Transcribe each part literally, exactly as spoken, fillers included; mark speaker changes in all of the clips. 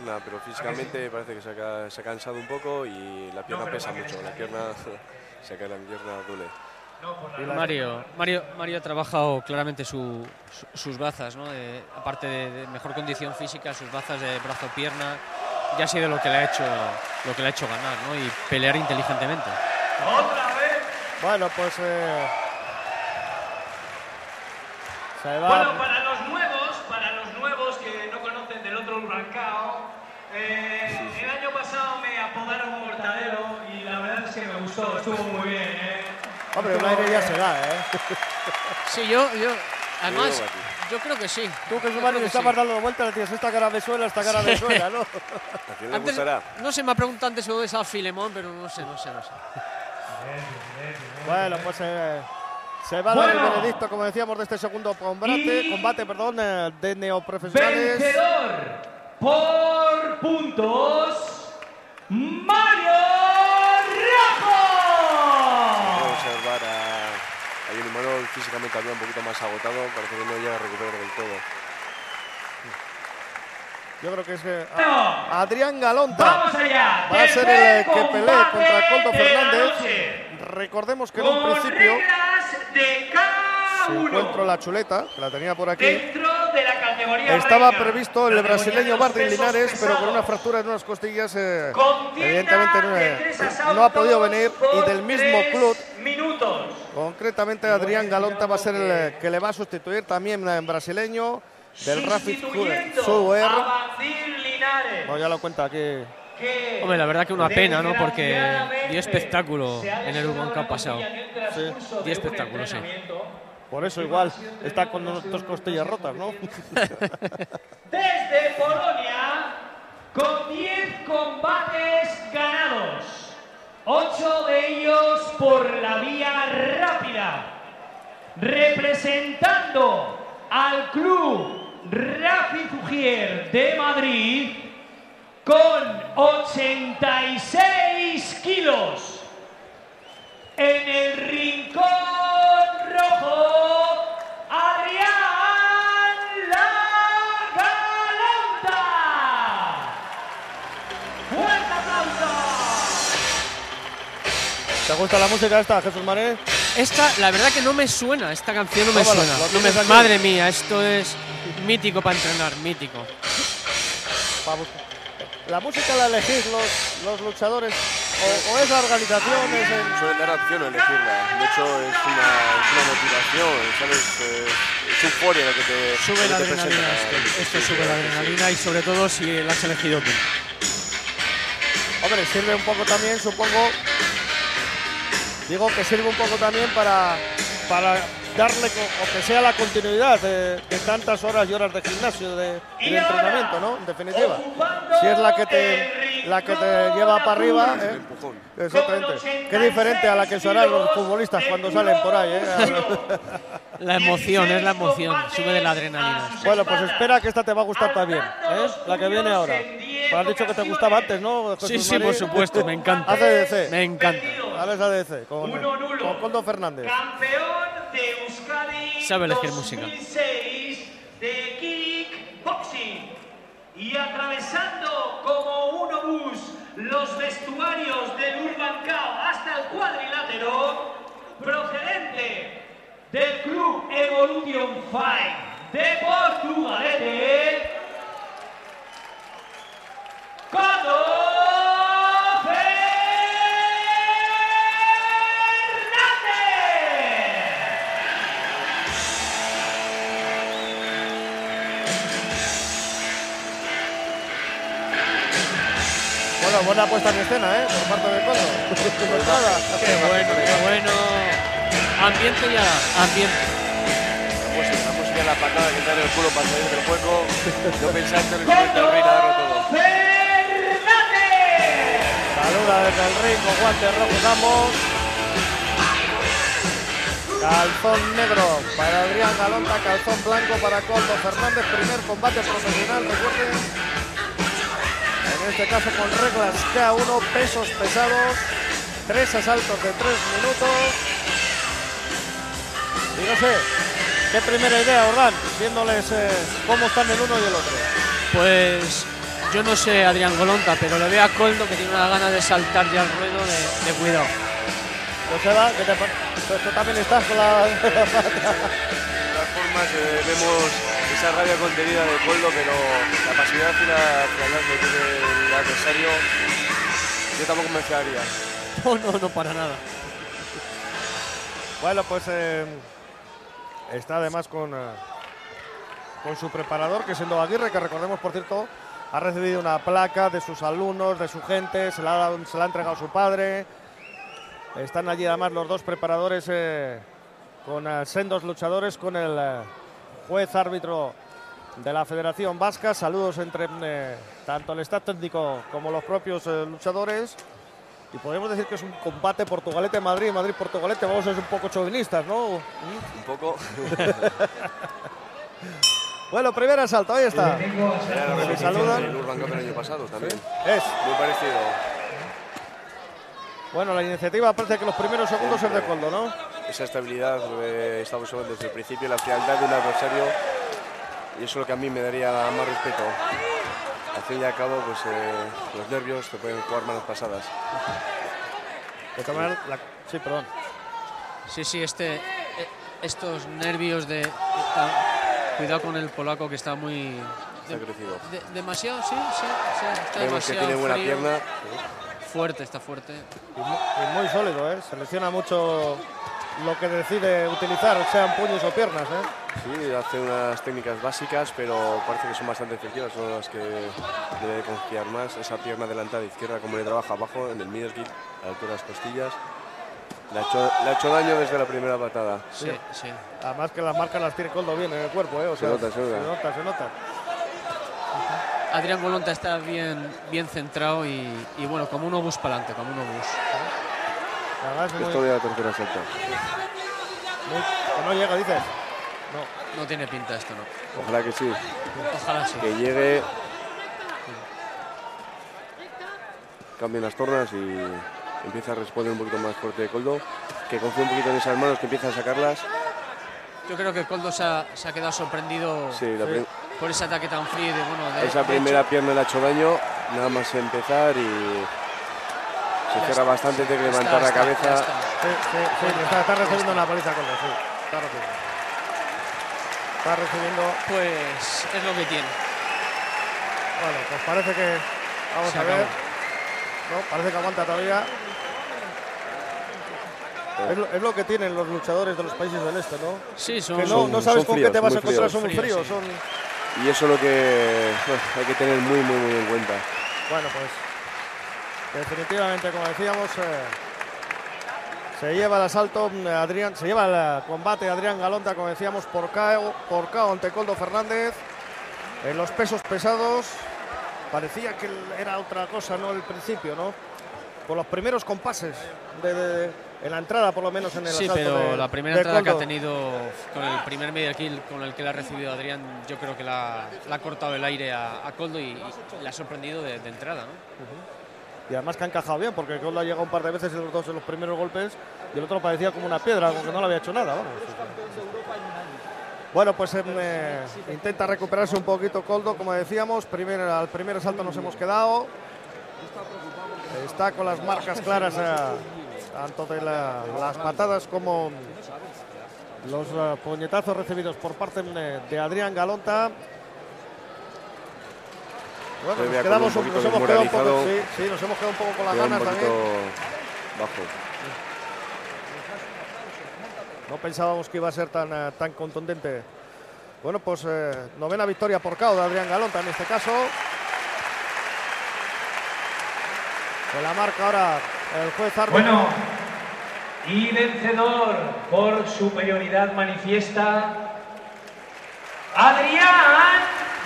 Speaker 1: Pero físicamente parece que se ha, se ha cansado un poco y la pierna pesa mucho. La pierna, se cae la pierna duele.
Speaker 2: Mario, Mario, Mario ha trabajado claramente su, su, sus bazas, ¿no? De, aparte de, de mejor condición física, sus bazas de brazo-pierna, ya ha sido lo que le ha hecho, lo que le ha hecho ganar, ¿no? Y pelear inteligentemente.
Speaker 3: Otra vez.
Speaker 4: Bueno, pues eh, se va.
Speaker 3: Bueno, para los nuevos, para los nuevos que no conocen del otro Urrancao, eh, el año pasado me apodaron Mortadelo y la verdad es que me gustó, estuvo muy bien, ¿eh?
Speaker 4: Hombre, un aire ya se da, ¿eh?
Speaker 2: Sí, yo, yo, además, yo creo que sí.
Speaker 4: Tú que su madre le estabas dando vueltas, le tienes esta cara de suela, esta cara de suela, ¿no?
Speaker 1: ¿A quién le
Speaker 2: Antes,
Speaker 1: gustará?
Speaker 2: no sé, me ha preguntado antes sobre esa Filemón, pero no sé, no sé, no sé.
Speaker 4: Bueno, pues eh, se va a dar el veredicto, como decíamos, de este segundo combate, combate perdón, eh, de neoprofesionales.
Speaker 3: Vencedor por puntos, Mario Rojo.
Speaker 1: Puedo observar a, a Johnny Manuel físicamente había un poquito más agotado, parece que no llega a recuperar del todo.
Speaker 4: Yo creo que es que a, Adrián Galonta
Speaker 3: Vamos allá.
Speaker 4: va a ser el que pelee contra Coldo Fernández. Recordemos que en un principio
Speaker 3: de cada
Speaker 4: se
Speaker 3: uno.
Speaker 4: encuentra la chuleta, que la tenía por aquí.
Speaker 3: Dentro de la categoría
Speaker 4: Estaba
Speaker 3: reina,
Speaker 4: previsto el
Speaker 3: categoría
Speaker 4: brasileño
Speaker 3: de los
Speaker 4: Martín
Speaker 3: pesos
Speaker 4: Linares, pero con
Speaker 3: pesados.
Speaker 4: una fractura en unas costillas eh,
Speaker 3: Contienda
Speaker 4: evidentemente no,
Speaker 3: de
Speaker 4: eh,
Speaker 3: tres
Speaker 4: no ha
Speaker 3: asaltos
Speaker 4: podido venir. Y
Speaker 3: por
Speaker 4: del mismo
Speaker 3: tres
Speaker 4: club,
Speaker 3: minutos.
Speaker 4: concretamente Adrián Galonta va a ser el que le va a sustituir, también en brasileño, del Rapid
Speaker 3: Sustituyendo
Speaker 4: Suer.
Speaker 3: a Martín Linares.
Speaker 4: No, ya lo cuenta aquí.
Speaker 3: que
Speaker 2: Hombre, la verdad que una pena, ¿no? Porque
Speaker 3: desgraciadamente
Speaker 2: dio espectáculo
Speaker 3: se ha
Speaker 2: en el
Speaker 3: lesionado
Speaker 2: Urban Cup
Speaker 3: la
Speaker 2: pasado.
Speaker 3: costilla en el transcurso
Speaker 2: dio
Speaker 3: de un
Speaker 2: espectáculo, sí.
Speaker 3: entrenamiento.
Speaker 4: Por eso igual está con dos costillas rotas, ¿no?
Speaker 3: Desde Polonia, con diez combates ganados, ocho de ellos por la vía rápida, representando al club Rapid Ujier de Madrid, con ochenta y seis kilos, en el rincón rojo, Adrián La Galonta. ¡Fuerte aplauso!
Speaker 4: ¿Te gusta la música esta, Jesús Mané?
Speaker 2: Esta, la verdad que no me suena, esta canción no me
Speaker 4: Tómalo,
Speaker 2: suena.
Speaker 4: lo
Speaker 2: No me-
Speaker 4: tienes aquí.
Speaker 2: madre mía, esto es mítico para entrenar, mítico.
Speaker 4: Pa' buscar. La música la elegís los, los luchadores o, o es la organización, es el...
Speaker 1: Suele dar opción a elegirla. De hecho, es una, es una motivación, ¿sabes? Eh, es euforia lo que te
Speaker 2: Sube
Speaker 1: lo que
Speaker 2: la
Speaker 1: te
Speaker 2: adrenalina,
Speaker 1: presenta.
Speaker 2: esto, esto
Speaker 1: Sí,
Speaker 2: sube la
Speaker 1: claro que sí.
Speaker 2: adrenalina y sobre todo si la has elegido tú.
Speaker 4: Hombre, sirve un poco también, supongo. Digo que sirve un poco también para, para darle, co- o que sea la continuidad de, de tantas horas y horas de gimnasio, de, de entrenamiento, ¿no? En definitiva. Si es la que te, la que te lleva para arriba,
Speaker 1: El
Speaker 4: ¿eh?
Speaker 1: empujón.
Speaker 4: Exactamente. Qué diferente a la que se harán los futbolistas cuando salen por ahí, ¿eh?
Speaker 2: La emoción, es la emoción, sube de la adrenalina.
Speaker 4: Bueno, pues espera que esta te va a gustar también, ¿eh? La que viene ahora. Pues has dicho que te gustaba antes, ¿no, Jesús
Speaker 2: Sí, sí,
Speaker 4: Marí?
Speaker 2: por supuesto, me encanta.
Speaker 4: A C D C.
Speaker 2: Me encanta.
Speaker 4: Ahora es A D C, con,
Speaker 3: Uno nulo.
Speaker 4: con Coldo Fernández.
Speaker 3: Campeón de Euskadi
Speaker 2: Sabe elegir
Speaker 3: dos
Speaker 2: música.
Speaker 3: mil seis de kickboxing. Y atravesando como un obús los vestuarios del Urban Cup hasta el cuadrilátero, procedente del club Evolution Fight de Portugalete, Coldo
Speaker 4: Bueno, buena puesta en escena, ¿eh? Por parte de Coldo. Pues nada.
Speaker 2: Qué bueno, qué bueno. Ambiente ya, ambiente.
Speaker 1: La música, la música y la patada que te da en el culo para salir del juego. No pensar que eres el rey a darlo todo.
Speaker 4: Saluda desde el ring con guantes rojos ambos. Calzón negro para Adrián Galonta, calzón blanco para Coldo Fernández. Primer combate profesional, recuerden. En este caso con reglas K uno, pesos pesados, tres asaltos de tres minutos. Y no sé, ¿qué primera idea, Ordán? Viéndoles eh, cómo están el uno y el otro.
Speaker 2: Pues yo no sé Adrián Golonta, pero le veo a Koldo que tiene una gana de saltar ya al ruedo de, de cuidado.
Speaker 4: Joseba, ¿qué te pasa? Tú también estás con la...
Speaker 1: De todas formas, eh, vemos esa rabia contenida de Koldo, pero la pasividad final que tiene el adversario, yo tampoco me fiaría.
Speaker 2: No, no, no para nada.
Speaker 4: Bueno, pues eh, está además con, eh, con su preparador, que es Endo Aguirre, que recordemos, por cierto, ha recibido una placa de sus alumnos, de su gente, se la ha, se la ha entregado su padre. Están allí además los dos preparadores eh, con eh, sendos luchadores, con el eh, juez árbitro de la Federación Vasca. Saludos entre eh, tanto el staff técnico como los propios eh, luchadores. Y podemos decir que es un combate Portugalete-Madrid, Madrid-Portugalete. Vamos a ser un poco chauvinistas, ¿no?
Speaker 1: Un poco.
Speaker 4: Bueno, primer asalto, ahí está.
Speaker 1: Era la repetición del Urban Cup del año pasado también.
Speaker 4: Es.
Speaker 1: Muy parecido.
Speaker 4: Bueno, la iniciativa parece que los primeros segundos es de Koldo, ¿no?
Speaker 1: Esa estabilidad, eh, estamos hablando desde el principio, la frialdad de un adversario, y eso es lo que a mí me daría más respeto. Al fin y al cabo, pues eh, los nervios te pueden jugar malas pasadas.
Speaker 4: De todas maneras, la... Sí, perdón.
Speaker 2: Sí, sí, este, eh, estos nervios de... eh, cuidado con el polaco que está muy...
Speaker 1: Está crecido.
Speaker 2: De, demasiado, sí, sí, sí, está
Speaker 1: Vemos que
Speaker 2: demasiado
Speaker 1: tiene buena
Speaker 2: frío.
Speaker 1: pierna.
Speaker 2: Fuerte, está fuerte.
Speaker 4: Y muy, y muy sólido, ¿eh? Selecciona mucho lo que decide utilizar, sean puños o piernas, ¿eh?
Speaker 1: Sí, hace unas técnicas básicas, pero parece que son bastante efectivas, son las que debe confiar más. Esa pierna delantada izquierda, como le trabaja abajo, en el middle kick, a la altura de las costillas. Le ha hecho, le ha hecho daño desde la primera patada.
Speaker 2: Sí, sí.
Speaker 4: Además que las marcas las tiene Koldo bien en el cuerpo, ¿eh? O
Speaker 1: Se
Speaker 4: sea,
Speaker 1: nota, se nota.
Speaker 4: Se nota, se nota.
Speaker 2: Adrián Golonta está bien, bien centrado y, y bueno, como un obús para adelante, como un obús.
Speaker 4: Además, muy,
Speaker 1: Esto de la tercera asalto.
Speaker 4: muy, que no llega, dices.
Speaker 2: No, no tiene pinta esto, no.
Speaker 1: Ojalá que sí.
Speaker 2: Ojalá sí.
Speaker 1: Que llegue, cambien las tornas y empieza a responder un poquito más fuerte de Koldo, que confíe un poquito en esas manos, que empieza a sacarlas.
Speaker 2: Yo creo que Koldo se ha, se ha quedado sorprendido
Speaker 1: Sí, la
Speaker 4: Sí.
Speaker 2: por ese ataque tan frío. De, bueno, de,
Speaker 1: esa
Speaker 2: de
Speaker 1: primera
Speaker 2: hecho,
Speaker 1: pierna le ha hecho daño, nada más empezar y se cierra bastante, tiene que
Speaker 2: está,
Speaker 1: levantar la
Speaker 2: está,
Speaker 1: cabeza.
Speaker 2: ya está.
Speaker 4: Sí, sí, sí, le está, está recibiendo una paliza Koldo, sí. Está recibiendo. Está recibiendo.
Speaker 2: Pues es lo que tiene.
Speaker 4: Bueno, pues parece que. Vamos
Speaker 2: Se
Speaker 4: a ver.
Speaker 2: acabó.
Speaker 4: No, parece que aguanta todavía. Es lo, es lo que tienen los luchadores de los países del este, ¿no?
Speaker 2: Sí, son,
Speaker 4: Que no,
Speaker 1: son-
Speaker 4: no sabes
Speaker 1: son
Speaker 4: con
Speaker 1: fríos,
Speaker 4: qué te vas a
Speaker 1: muy
Speaker 4: encontrar,
Speaker 1: fríos.
Speaker 4: son muy
Speaker 2: Fríos,
Speaker 4: fríos.
Speaker 2: sí.
Speaker 4: Son...
Speaker 1: Y eso es lo que bueno, hay que tener muy, muy, muy en cuenta.
Speaker 4: Bueno, pues definitivamente, como decíamos, eh, se lleva el asalto mm, Adrián, se lleva el combate Adrián Golonta, como decíamos, por K O, por K O ante Koldo Fernández. En los pesos pesados parecía que era otra cosa, ¿no? El principio, ¿no? Por los primeros compases de, de- en la entrada, por lo menos en el
Speaker 2: Sí,
Speaker 4: asalto
Speaker 2: pero
Speaker 4: de-
Speaker 2: la primera
Speaker 4: de
Speaker 2: entrada que ha
Speaker 4: Koldo.
Speaker 2: tenido con el primer medio kill con el que le ha recibido Adrián, yo creo que le ha, le ha cortado el aire a, a Koldo y, y le ha sorprendido de, de entrada, ¿no?
Speaker 4: Y además que ha encajado bien, porque Koldo ha llegado un par de veces en los dos en los primeros golpes y el otro parecía como una piedra, como que no le había hecho nada. Vamos. Bueno, pues eh, intenta recuperarse un poquito Koldo, como decíamos. Primer, al primer asalto nos hemos quedado. Está con las marcas claras, eh, tanto de la- las patadas como los eh, puñetazos recibidos por parte de, de Adrián Golonta. Bueno,
Speaker 1: Se
Speaker 4: nos,
Speaker 1: veía
Speaker 4: quedamos,
Speaker 1: como un
Speaker 4: un-
Speaker 1: poquito
Speaker 4: nos hemos quedado un poco,
Speaker 1: desmoralizado.
Speaker 4: sí, sí, nos hemos quedado un poco con las
Speaker 1: Queda un
Speaker 4: ganas
Speaker 1: poquito
Speaker 4: también.
Speaker 1: bajo.
Speaker 4: No pensábamos que iba a ser tan, eh, tan contundente. Bueno, pues eh, novena victoria por K O de Adrián Golonta en este caso. Se la marca ahora el juez árbitro.
Speaker 3: Bueno, y vencedor por superioridad manifiesta, Adrián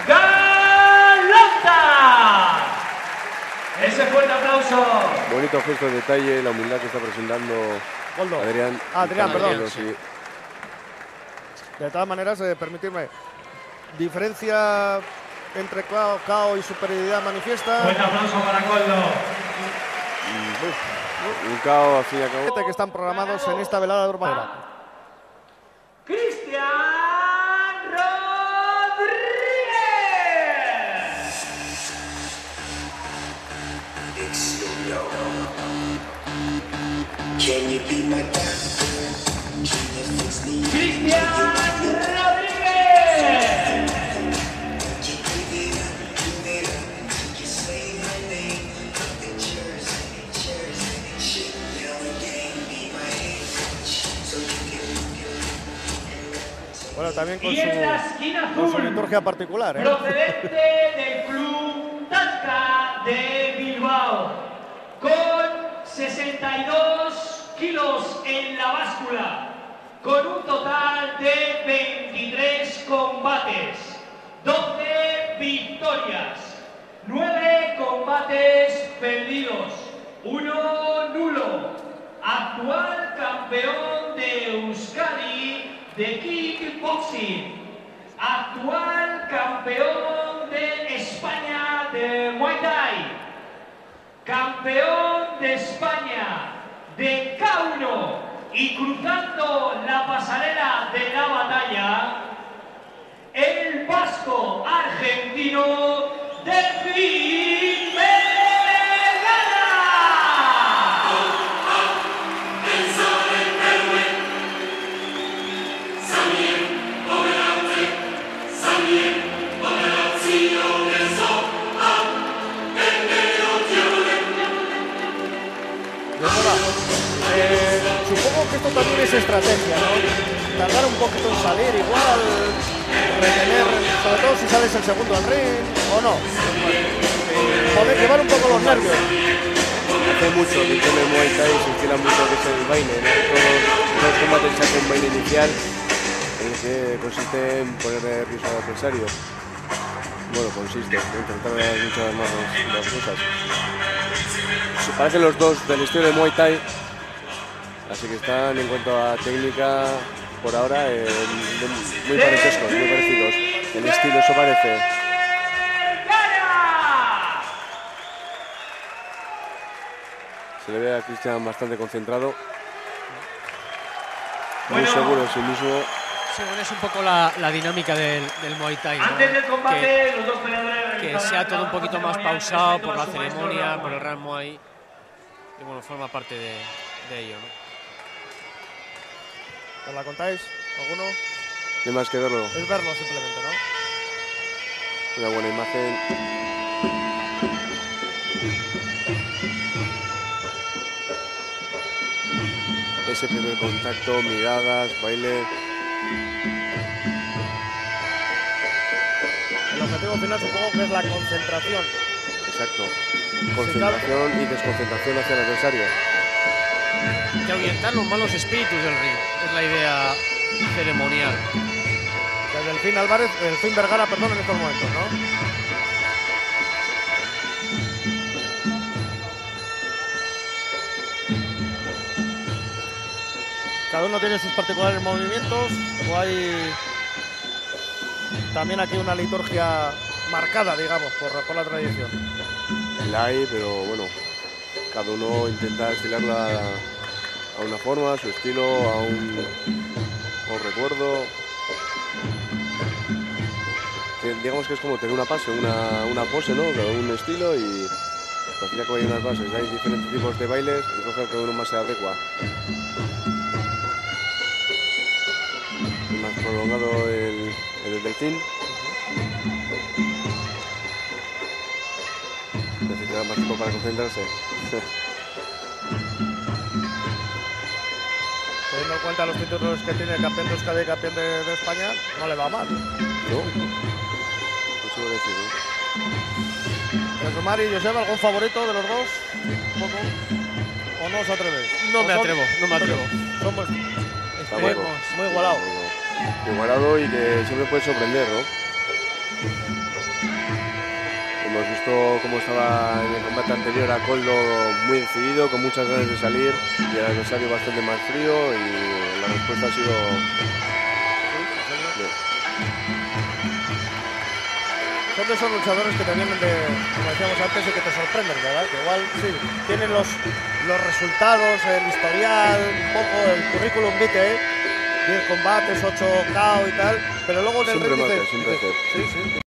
Speaker 3: Golonta. Ese fuerte aplauso.
Speaker 1: Bonito gesto de detalle, la humildad que está presentando
Speaker 4: Koldo.
Speaker 1: Adrián.
Speaker 4: Adrián,
Speaker 1: Y
Speaker 4: perdón.
Speaker 1: Koldo, sí.
Speaker 4: De todas maneras, eh, permitirme, diferencia entre K O, K O y superioridad manifiesta.
Speaker 3: Fuerte aplauso para Koldo.
Speaker 1: Y, uf, un K O al fin y al cabo.
Speaker 4: Que están programados en esta velada de Urbanera.
Speaker 3: Cristian Rodríguez.
Speaker 4: también con
Speaker 3: Y en la esquina
Speaker 4: su, con su
Speaker 3: azul,
Speaker 4: liturgia particular, ¿eh?
Speaker 3: procedente del Club Talca de Bilbao, con sesenta y dos kilos en la báscula, con un total de veintitrés combates, doce victorias, nueve combates perdidos, uno nulo. Actual campeón de Euskadi de kickboxing. Actual campeón de España de Muay Thai. Campeón de España de K uno. Y cruzando la pasarela de la batalla, el vasco argentino Delfín Vergara.
Speaker 4: Eh, supongo que esto también es estrategia, ¿no? Tardar un poquito en salir, igual retener, sobre todo si sales el segundo al ring, o no. Poder llevar un poco los nervios.
Speaker 1: Hace mucho que en el Muay Thai se estila mucho que es el baile, ¿no? Todos, todos los combates se hacen un baile inicial, en el que consiste en poner nervioso al adversario. Bueno, consiste en intentar muchas más las cosas. Se parecen los dos del estilo de Muay Thai, así que están en cuanto a técnica por ahora eh, muy parentescos, muy parecidos. El estilo eso parece. Se le ve a Cristian bastante concentrado, muy
Speaker 3: Bueno.
Speaker 1: seguro de sí mismo.
Speaker 2: Sí, bueno, es un poco la, la dinámica del, del Muay Thai, ¿no?
Speaker 3: Antes del combate,
Speaker 2: que,
Speaker 3: los dos peleadores
Speaker 2: que
Speaker 3: realizarán
Speaker 2: sea todo un
Speaker 3: la
Speaker 2: poquito más
Speaker 3: ceremonia
Speaker 2: pausado
Speaker 3: respecto
Speaker 2: por
Speaker 3: a
Speaker 2: la
Speaker 3: su maestro
Speaker 2: ceremonia,
Speaker 3: Ramón.
Speaker 2: por el Gran Muay. Y bueno, forma parte de, de ello, ¿no?
Speaker 4: ¿Os la contáis? ¿Alguno?
Speaker 1: No hay más que verlo.
Speaker 4: Es verlo simplemente, ¿no?
Speaker 1: Una buena imagen. Ese primer contacto, miradas, baile.
Speaker 4: El objetivo final supongo que es la concentración.
Speaker 1: Exacto. Concentración y desconcentración hacia el adversario.
Speaker 2: Que ahuyentar los malos espíritus del ring. Es la idea ceremonial.
Speaker 4: Desde el fin Álvarez, el fin Vergara, perdón, en estos momentos, ¿no? Cada uno tiene sus particulares movimientos, o hay también aquí una liturgia marcada, digamos, por, por la tradición.
Speaker 1: La hay, pero bueno, cada uno intenta estilarla a una forma, a su estilo, a un, a un recuerdo. Que digamos que es como tener una pose, una, una pose, ¿no? Cada un estilo y al final como hay unas bases, hay diferentes tipos de bailes y coger que uno más se adecua. Más prolongado el, el delfín. Necesita más tiempo para concentrarse.
Speaker 4: Teniendo en cuenta los títulos que tiene el campeón de Euskadi y campeón de, de España, no le va mal.
Speaker 1: ¿No? Eso voy a decir, ¿no?
Speaker 4: Pero Mari y Josep, ¿algún favorito de los dos? ¿Un poco? ¿O no os atrevéis?
Speaker 2: No
Speaker 4: ¿O
Speaker 2: me
Speaker 4: son-
Speaker 2: atrevo, no me atrevo.
Speaker 4: Somos
Speaker 1: Está
Speaker 4: muy,
Speaker 1: bueno.
Speaker 4: muy igualado.
Speaker 1: Igualado y que siempre puede sorprender, ¿no? Hemos visto cómo estaba en el combate anterior a Coldo muy decidido, con muchas ganas de salir, y el adversario bastante más frío, y la respuesta ha sido... Bien.
Speaker 4: Son de esos luchadores que te vienen de, como decíamos antes, y que te sorprenden, ¿verdad? Que igual sí, tienen los, los resultados, el historial, un poco el currículum vitae, diez combates, ocho K O y tal, pero luego en el
Speaker 1: Siempre
Speaker 4: ring
Speaker 1: marca,
Speaker 4: dices,
Speaker 1: siempre
Speaker 4: dices,
Speaker 1: hace.
Speaker 4: sí, sí,